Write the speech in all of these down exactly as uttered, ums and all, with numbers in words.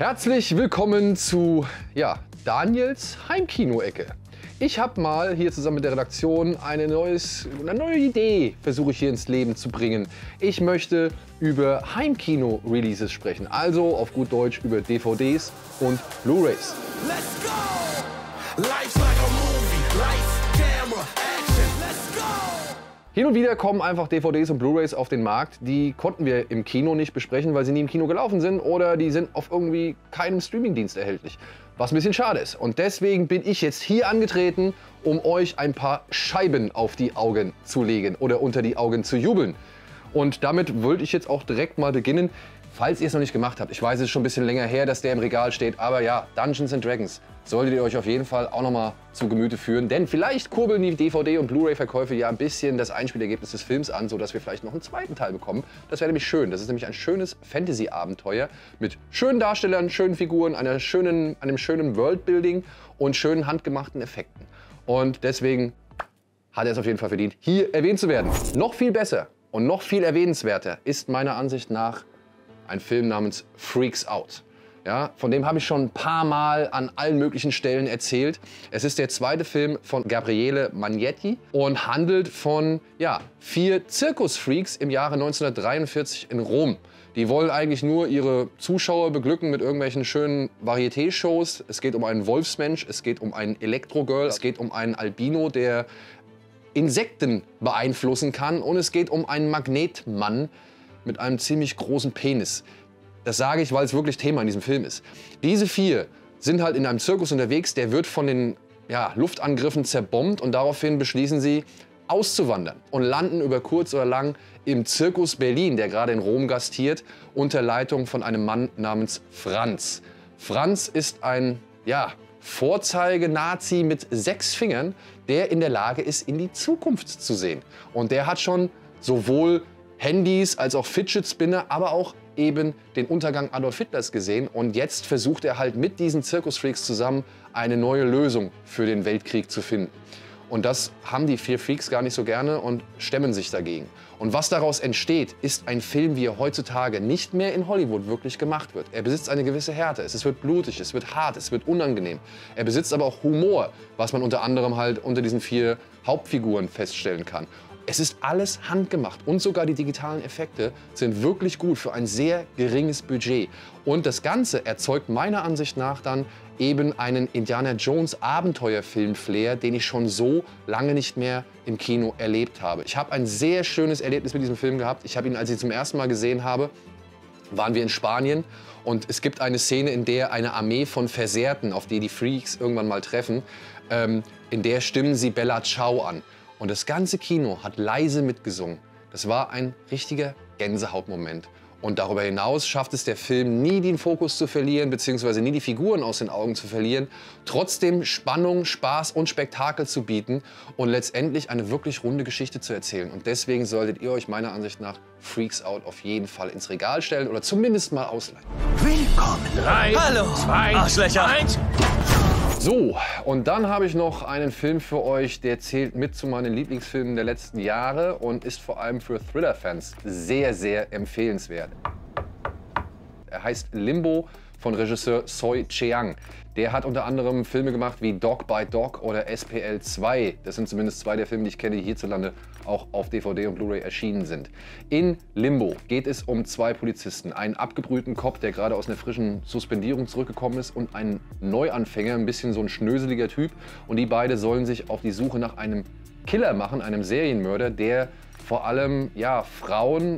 Herzlich willkommen zu ja, Daniels Heimkino-Ecke. Ich habe mal hier zusammen mit der Redaktion eine, neues, eine neue Idee, versuche ich hier ins Leben zu bringen. Ich möchte über Heimkino-Releases sprechen, also auf gut Deutsch über D V Ds und Blu-rays. Let's go! Life's like a movie. Lights, camera, action. Let's go! Hin und wieder kommen einfach D V Ds und Blu-rays auf den Markt, die konnten wir im Kino nicht besprechen, weil sie nie im Kino gelaufen sind oder die sind auf irgendwie keinem Streamingdienst erhältlich. Was ein bisschen schade ist. Und deswegen bin ich jetzt hier angetreten, um euch ein paar Scheiben auf die Augen zu legen oder unter die Augen zu jubeln. Und damit wollte ich jetzt auch direkt mal beginnen, falls ihr es noch nicht gemacht habt. Ich weiß, es ist schon ein bisschen länger her, dass der im Regal steht, aber ja, Dungeons and Dragons solltet ihr euch auf jeden Fall auch noch mal zu Gemüte führen, denn vielleicht kurbeln die D V D- und Blu-ray-Verkäufe ja ein bisschen das Einspielergebnis des Films an, sodass wir vielleicht noch einen zweiten Teil bekommen. Das wäre nämlich schön. Das ist nämlich ein schönes Fantasy-Abenteuer mit schönen Darstellern, schönen Figuren, einer schönen, einem schönen Worldbuilding und schönen handgemachten Effekten. Und deswegen hat er es auf jeden Fall verdient, hier erwähnt zu werden. Noch viel besser und noch viel erwähnenswerter ist meiner Ansicht nach ein Film namens Freaks Out. Ja, von dem habe ich schon ein paar Mal an allen möglichen Stellen erzählt. Es ist der zweite Film von Gabriele Magnetti und handelt von ja, vier Zirkusfreaks im Jahre neunzehnhundertdreiundvierzig in Rom. Die wollen eigentlich nur ihre Zuschauer beglücken mit irgendwelchen schönen Varieté-Shows. Es geht um einen Wolfsmensch, es geht um einen Elektro-Girl, es geht um einen Albino, der Insekten beeinflussen kann und es geht um einen Magnetmann mit einem ziemlich großen Penis. Das sage ich, weil es wirklich Thema in diesem Film ist. Diese vier sind halt in einem Zirkus unterwegs, der wird von den ja, Luftangriffen zerbombt und daraufhin beschließen sie, auszuwandern und landen über kurz oder lang im Zirkus Berlin, der gerade in Rom gastiert, unter Leitung von einem Mann namens Franz. Franz ist ein ja, Vorzeige-Nazi mit sechs Fingern, der in der Lage ist, in die Zukunft zu sehen. Und der hat schon sowohl Handys als auch Fidget Spinner, aber auch eben den Untergang Adolf Hitlers gesehen. Und jetzt versucht er halt mit diesen Zirkusfreaks zusammen eine neue Lösung für den Weltkrieg zu finden. Und das haben die vier Freaks gar nicht so gerne und stemmen sich dagegen. Und was daraus entsteht, ist ein Film, wie er heutzutage nicht mehr in Hollywood wirklich gemacht wird. Er besitzt eine gewisse Härte. Es wird blutig, es wird hart, es wird unangenehm. Er besitzt aber auch Humor, was man unter anderem halt unter diesen vier Hauptfiguren feststellen kann. Es ist alles handgemacht und sogar die digitalen Effekte sind wirklich gut für ein sehr geringes Budget. Und das Ganze erzeugt meiner Ansicht nach dann eben einen Indiana Jones Abenteuerfilm-Flair, den ich schon so lange nicht mehr im Kino erlebt habe. Ich habe ein sehr schönes Erlebnis mit diesem Film gehabt. Ich habe ihn, als ich ihn zum ersten Mal gesehen habe, waren wir in Spanien und es gibt eine Szene, in der eine Armee von Versehrten, auf die die Freaks irgendwann mal treffen, ähm, in der stimmen sie Bella Ciao an. Und das ganze Kino hat leise mitgesungen. Das war ein richtiger Gänsehautmoment. Und darüber hinaus schafft es der Film nie, den Fokus zu verlieren, beziehungsweise nie die Figuren aus den Augen zu verlieren, trotzdem Spannung, Spaß und Spektakel zu bieten und letztendlich eine wirklich runde Geschichte zu erzählen. Und deswegen solltet ihr euch meiner Ansicht nach Freaks Out auf jeden Fall ins Regal stellen oder zumindest mal ausleihen. Willkommen. Drei, Hallo. zwei, Arschlöcher. eins. So, und dann habe ich noch einen Film für euch, der zählt mit zu meinen Lieblingsfilmen der letzten Jahre und ist vor allem für Thriller-Fans sehr, sehr empfehlenswert. Er heißt Limbo von Regisseur Soi Cheang. Der hat unter anderem Filme gemacht wie Dog by Dog oder S P L zwei. Das sind zumindest zwei der Filme, die ich kenne, die hierzulande auch auf D V D und Blu-ray erschienen sind. In Limbo geht es um zwei Polizisten. Einen abgebrühten Cop, der gerade aus einer frischen Suspendierung zurückgekommen ist, und einen Neuanfänger, ein bisschen so ein schnöseliger Typ. Und die beiden sollen sich auf die Suche nach einem Killer machen, einem Serienmörder, der vor allem ja, Frauen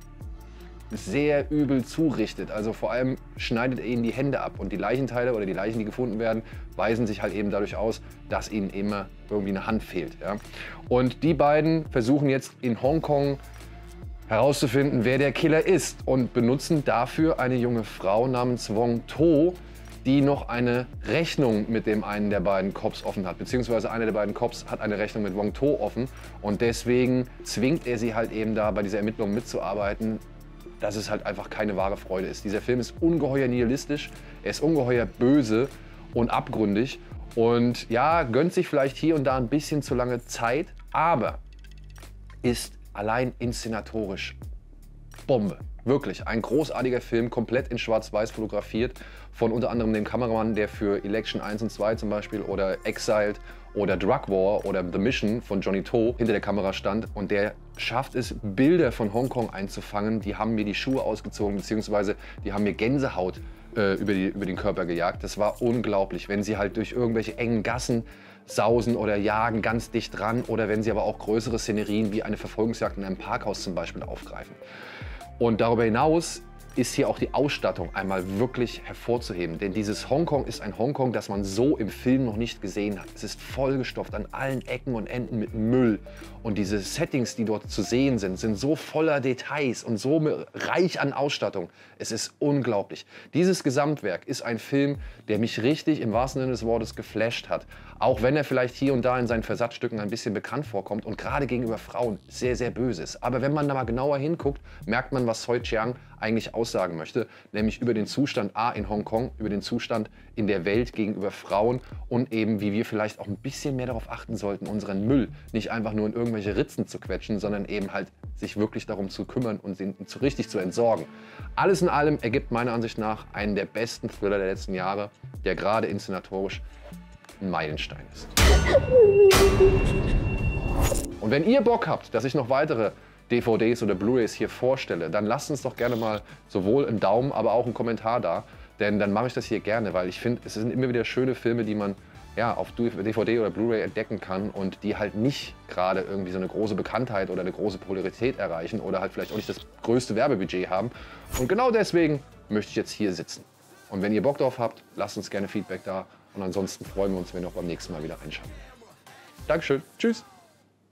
sehr übel zurichtet. Also vor allem schneidet er ihnen die Hände ab und die Leichenteile oder die Leichen, die gefunden werden, weisen sich halt eben dadurch aus, dass ihnen immer irgendwie eine Hand fehlt. Ja? Und die beiden versuchen jetzt in Hongkong herauszufinden, wer der Killer ist und benutzen dafür eine junge Frau namens Wong To, die noch eine Rechnung mit dem einen der beiden Cops offen hat, beziehungsweise einer der beiden Cops hat eine Rechnung mit Wong To offen und deswegen zwingt er sie halt eben da bei dieser Ermittlung mitzuarbeiten, dass es halt einfach keine wahre Freude ist. Dieser Film ist ungeheuer nihilistisch, er ist ungeheuer böse und abgründig und ja, gönnt sich vielleicht hier und da ein bisschen zu lange Zeit, aber ist allein inszenatorisch Bombe. Wirklich, ein großartiger Film, komplett in Schwarz-Weiß fotografiert, von unter anderem dem Kameramann, der für Election eins und zwei zum Beispiel oder Exiled oder Drug War oder The Mission von Johnny To hinter der Kamera stand. Und der schafft es, Bilder von Hongkong einzufangen. Die haben mir die Schuhe ausgezogen, beziehungsweise die haben mir Gänsehaut äh, über, die, über den Körper gejagt. Das war unglaublich, wenn sie halt durch irgendwelche engen Gassen sausen oder jagen ganz dicht dran oder wenn sie aber auch größere Szenerien wie eine Verfolgungsjagd in einem Parkhaus zum Beispiel aufgreifen. Und darüber hinaus ist hier auch die Ausstattung einmal wirklich hervorzuheben. Denn dieses Hongkong ist ein Hongkong, das man so im Film noch nicht gesehen hat. Es ist vollgestopft an allen Ecken und Enden mit Müll. Und diese Settings, die dort zu sehen sind, sind so voller Details und so reich an Ausstattung. Es ist unglaublich. Dieses Gesamtwerk ist ein Film, der mich richtig im wahrsten Sinne des Wortes geflasht hat. Auch wenn er vielleicht hier und da in seinen Versatzstücken ein bisschen bekannt vorkommt und gerade gegenüber Frauen sehr, sehr böse ist. Aber wenn man da mal genauer hinguckt, merkt man, was Tsui Chiang eigentlich aussagen möchte, nämlich über den Zustand A in Hongkong, über den Zustand in der Welt gegenüber Frauen und eben, wie wir vielleicht auch ein bisschen mehr darauf achten sollten, unseren Müll nicht einfach nur in irgendwelche Ritzen zu quetschen, sondern eben halt sich wirklich darum zu kümmern und ihn zu richtig zu entsorgen. Alles in allem ergibt meiner Ansicht nach einen der besten Thriller der letzten Jahre, der gerade inszenatorisch ein Meilenstein ist. Und wenn ihr Bock habt, dass ich noch weitere D V Ds oder Blu-rays hier vorstelle, dann lasst uns doch gerne mal sowohl einen Daumen, aber auch einen Kommentar da, denn dann mache ich das hier gerne, weil ich finde, es sind immer wieder schöne Filme, die man ja, auf D V D oder Blu-ray entdecken kann und die halt nicht gerade irgendwie so eine große Bekanntheit oder eine große Popularität erreichen oder halt vielleicht auch nicht das größte Werbebudget haben. Und genau deswegen möchte ich jetzt hier sitzen. Und wenn ihr Bock drauf habt, lasst uns gerne Feedback da und ansonsten freuen wir uns, wenn ihr auch beim nächsten Mal wieder reinschauen. Dankeschön, tschüss!